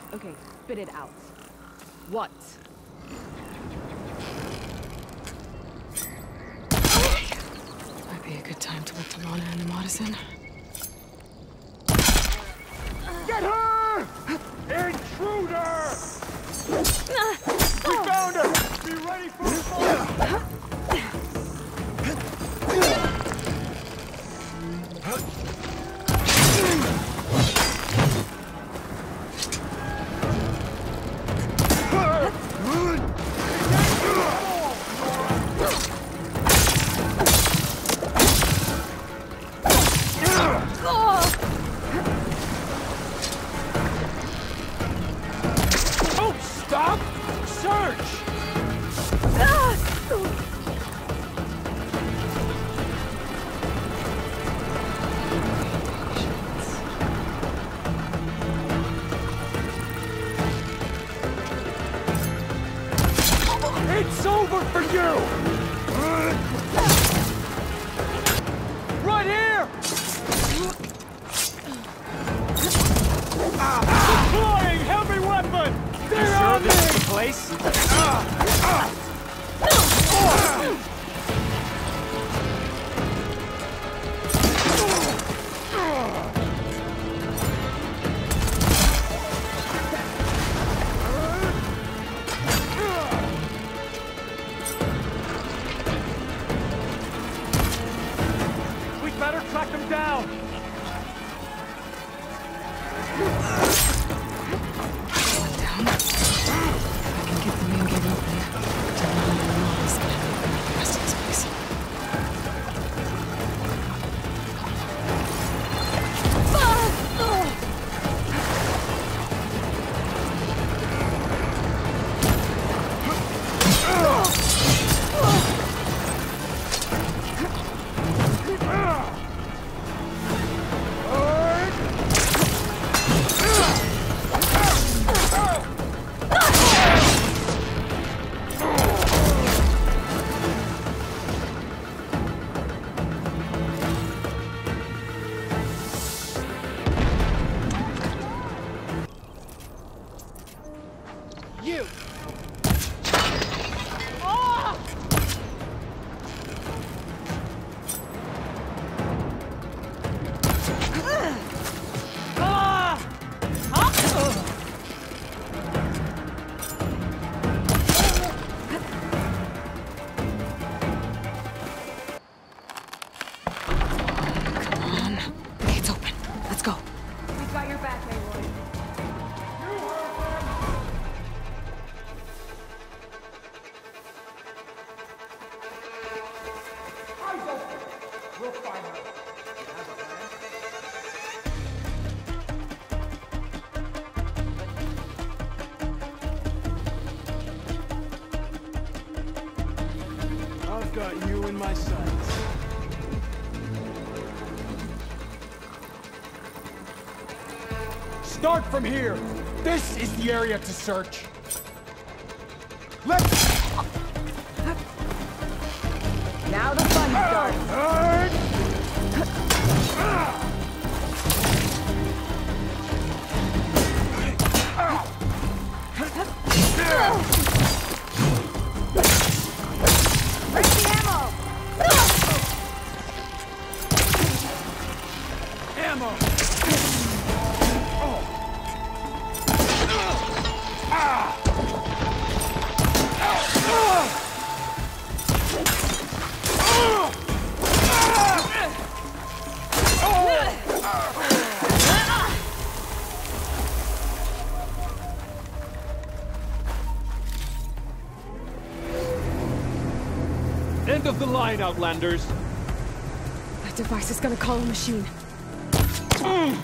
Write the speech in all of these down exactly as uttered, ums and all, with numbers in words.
Okay, spit it out. What? Might be a good time to look to Lana and the Madison. Get her! Intruder! We found her! Be ready for fire! It's over for you! Right here! Deploying heavy weapon! They're sure on me! This is the place? Better track them down! One down. I can get the main gate open. Tell Lana and the Mama's gonna have to open up the rest of this place. You! We'll find out. You have a plan? I've got you in my sights. Start from here. This is the area to search. Let's... Now the fun starts. Where's the ammo? Ammo! Oh. Ah. End of the line, Outlanders. That device is gonna call a machine. Mm.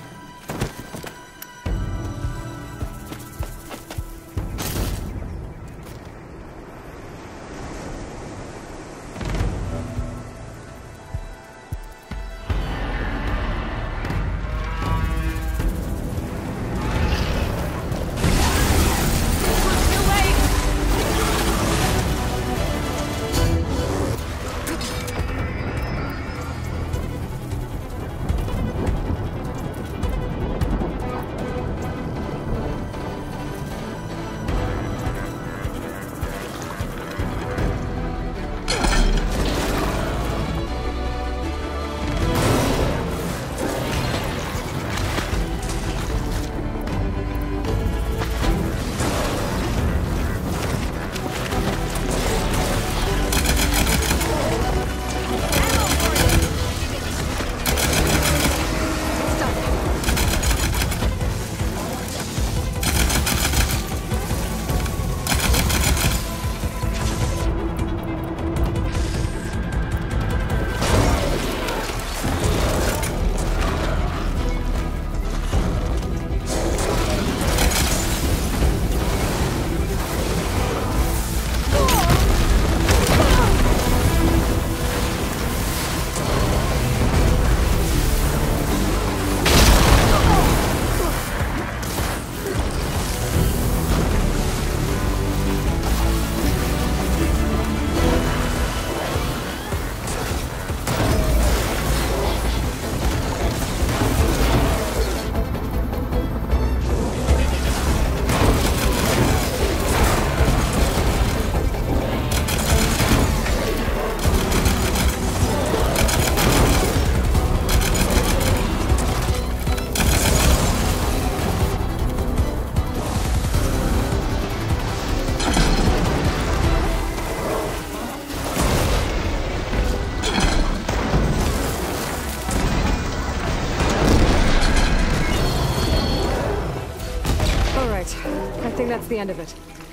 That's the end of it.